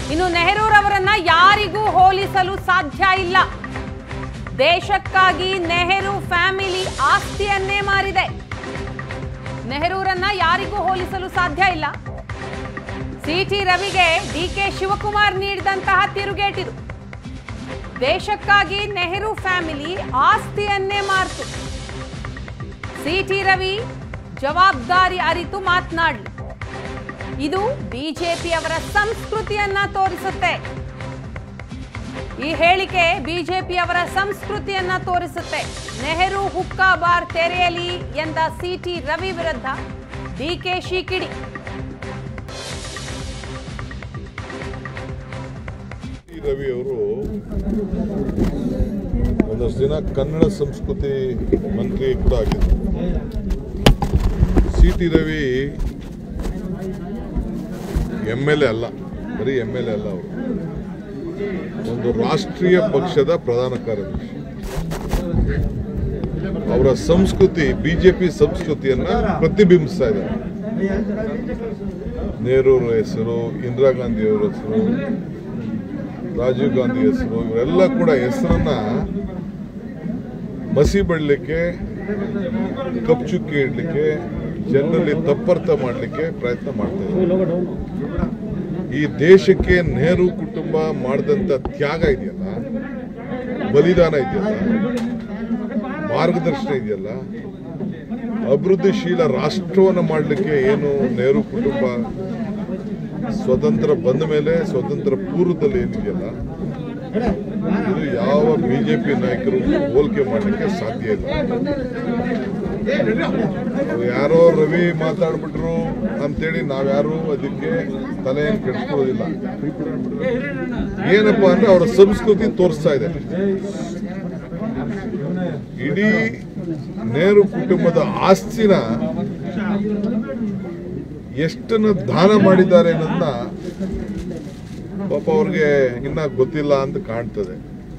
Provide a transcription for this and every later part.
ಇನ್ನು ನೆಹರೂರವರನ್ನ ಯಾರಿಗೂ ಹೋಲಿಸಲು ಸಾಧ್ಯ ಇಲ್ಲ. ದೇಶಕ್ಕಾಗಿ ನೆಹರು ಫ್ಯಾಮಿಲಿ ಆಸ್ತಿಯನ್ನೇ ಮಾರಿದೆ. ನೆಹರೂರನ್ನ ಯಾರಿಗೂ ಹೋಲಿಸಲು ಸಾಧ್ಯ ಇಲ್ಲ. ಸಿಟಿ ರವಿಗೆ ಡಿಕೆ ಶಿವಕುಮಾರ್ ನೀಡಿದಂತಹ ತಿರುಗೇಟಿದು. ದೇಶಕ್ಕಾಗಿ ನೆಹರು ಫ್ಯಾಮಿಲಿ ಆಸ್ತಿಯನ್ನೇ ಮಾರ್ತು. ಸಿಟಿ ರವಿ ಜವಾಬ್ದಾರಿ ಅರಿತು ಮಾತನಾಡಲಿ. ಇದು ಬಿಜೆಪಿಯವರ ಸಂಸ್ಕೃತಿಯನ್ನ ತೋರಿಸುತ್ತೆ. ಈ ಹೇಳಿಕೆ ಬಿಜೆಪಿಯವರ ಸಂಸ್ಕೃತಿಯನ್ನ ತೋರಿಸುತ್ತೆ. ನೆಹರು ಹುಕ್ಕಾ ಬಾರ್ ತೆರೆಯಲಿ ಎಂದ ಸಿಟಿ ರವಿ ವಿರುದ್ಧ ಡಿಕೆಶಿ ಕಿಡಿ. ರವಿ ಅವರು ಒಂದಷ್ಟು ದಿನ ಕನ್ನಡ ಸಂಸ್ಕೃತಿ ಮಂತ್ರಿ ಕೂಡ ಆಗಿದ್ರು. ಸಿಟಿ ರವಿ MLA ಅಲ್ಲ, ಬರೀ MLA ಅಲ್ಲ, ಅವರು ಒಂದು ರಾಷ್ಟ್ರೀಯ ಪಕ್ಷದ ಪ್ರಧಾನ ಕಾರ್ಯದರ್ಶಿ. ಅವರ ಸಂಸ್ಕೃತಿ ಬಿಜೆಪಿ ಸಂಸ್ಕೃತಿಯನ್ನ ಪ್ರತಿಬಿಂಬಿಸ್ತಾ ಇದ್ದಾರೆ. ನೆಹರು ಹೆಸರು, ಇಂದಿರಾ ಗಾಂಧಿ ಅವರ ಹೆಸರು, ರಾಜೀವ್ ಗಾಂಧಿ ಹೆಸರು, ಇವರೆಲ್ಲ ಕೂಡ ಹೆಸರನ್ನ ಮಸಿ ಬಡಲಿಕ್ಕೆ, ಕಪ್ಚುಕ್ಕಿ ಇಡಲಿಕ್ಕೆ, ಜನರಲ್ಲಿ ತಪ್ಪರ್ಥ ಮಾಡಲಿಕ್ಕೆ ಪ್ರಯತ್ನ ಮಾಡ್ತಾರೆ. ಈ ದೇಶಕ್ಕೆ ನೆಹರು ಕುಟುಂಬ ಮಾಡಿದಂಥ ತ್ಯಾಗ ಇದೆಯಲ್ಲ, ಬಲಿದಾನ ಇದೆಯಲ್ಲ, ಮಾರ್ಗದರ್ಶನ ಇದೆಯಲ್ಲ, ಅಭಿವೃದ್ಧಿಶೀಲ ರಾಷ್ಟ್ರವನ್ನು ಮಾಡಲಿಕ್ಕೆ ಏನು ನೆಹರು ಕುಟುಂಬ ಸ್ವತಂತ್ರ ಬಂದ ಮೇಲೆ, ಸ್ವತಂತ್ರ ಪೂರ್ವದಲ್ಲಿ ಏನಿದೆಯಲ್ಲ, ಇದು ಯಾವ ಬಿಜೆಪಿ ನಾಯಕರು ಹೋಲಿಕೆ ಮಾಡಲಿಕ್ಕೆ ಸಾಧ್ಯ ಇಲ್ಲ. ಯಾರೋ ರವಿ ಮಾತಾಡ್ಬಿಟ್ರು ಅಂತೇಳಿ ನಾವ್ಯಾರು ಅದಕ್ಕೆ ತಲೆಯನ್ನು ಕೆಡಿಸ್ಕೊಳ್ಳೋದಿಲ್ಲ. ಏನಪ್ಪಾ ಅಂದ್ರೆ ಅವರ ಸಂಸ್ಕೃತಿ ತೋರಿಸ್ತಾ ಇದೆ. ಇಡೀ ನೆಹರು ಕುಟುಂಬದ ಆಸ್ತಿನ ಎಷ್ಟನ್ನು ದಾನ ಮಾಡಿದ್ದಾರೆ ಅನ್ನೋದನ್ನ ಪಾಪ ಅವ್ರಿಗೆ ಇನ್ನ ಗೊತ್ತಿಲ್ಲ ಅಂತ ಕಾಣ್ತದೆ.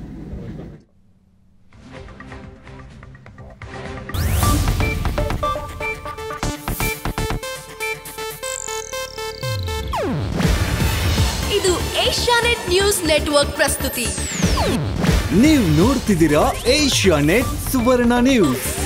ಇದು ಏಷ್ಯಾನೆಟ್ ನ್ಯೂಸ್ ನೆಟ್ವರ್ಕ್ ಪ್ರಸ್ತುತಿ. ನೀವು ನೋಡ್ತಿದ್ದೀರಾ ಏಷ್ಯಾನೆಟ್ ಸುವರ್ಣ ನ್ಯೂಸ್.